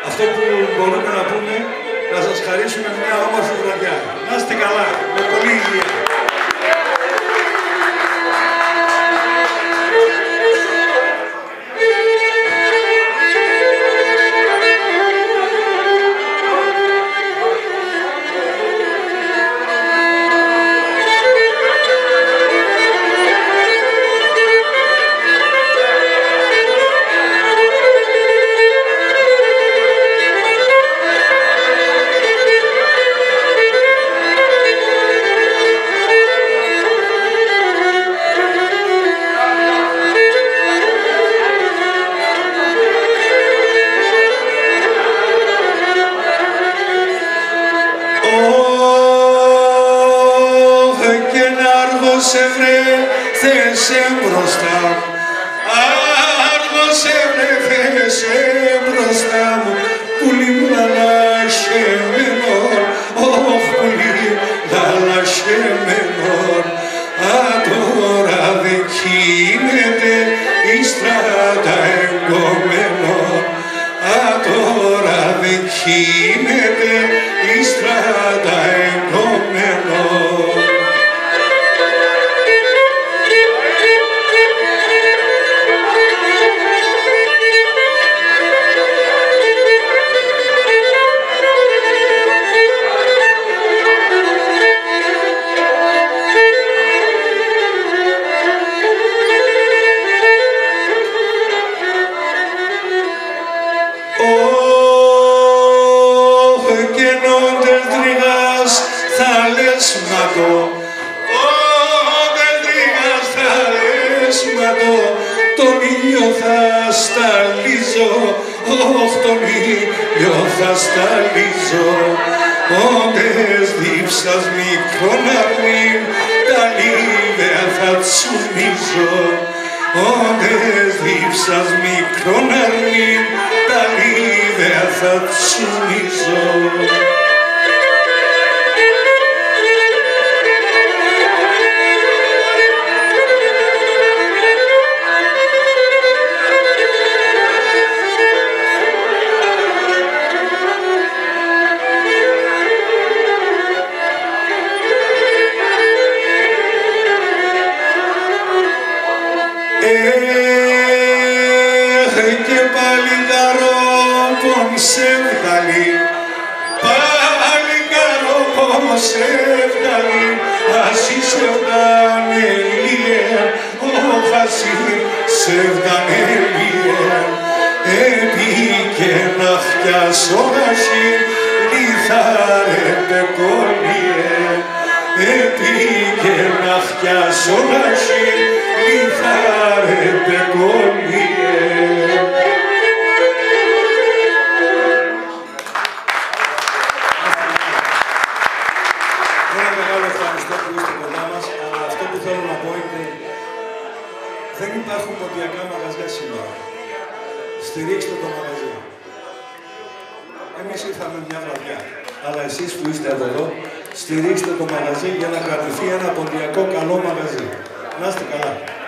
Αυτό που μπορούμε να πούμε, να σας χαρίσουμε μια όμορφη βραδιά. Να είστε καλά, με πολλή υγεία. Θέσε μπροστά μου, άργωσε βρε θέσε μπροστά μου, πουλί μου λαλασχεμένον, όχ πουλί λαλασχεμένον, τώρα δεν κοίνεται η στράτα εγκομμένον, τώρα δεν κοίνεται η στράτα εγκομμένον. Τον ήλιο θα σταλίζω, όχ τον ήλιο θα σταλίζω, όντες δίψας μικρόν αρνήν, τα λίβαια θα τσουμίζω, όντες δίψας μικρόν αρνήν, τα λίβαια θα τσουμίζω. Και παλικαρό πον σε βγάλει, παλικαρό πον σε βγάλει, ασύ σε βγανελίε, όχ ασύ σε βγανελίε, επί να χτιάσω ασύ, λιθάρετε κολλίε, επί να χτιάσω ασύ, λιθάρετε κολλίε. Δεν υπάρχουν ποντιακά μαγαζιά σήμερα. Στηρίξτε το μαγαζί. Εμείς ήρθαμε μια βραδιά. Αλλά εσείς που είστε εδώ, στηρίξτε το μαγαζί για να κρατηθεί ένα ποντιακό καλό μαγαζί. Να είστε καλά.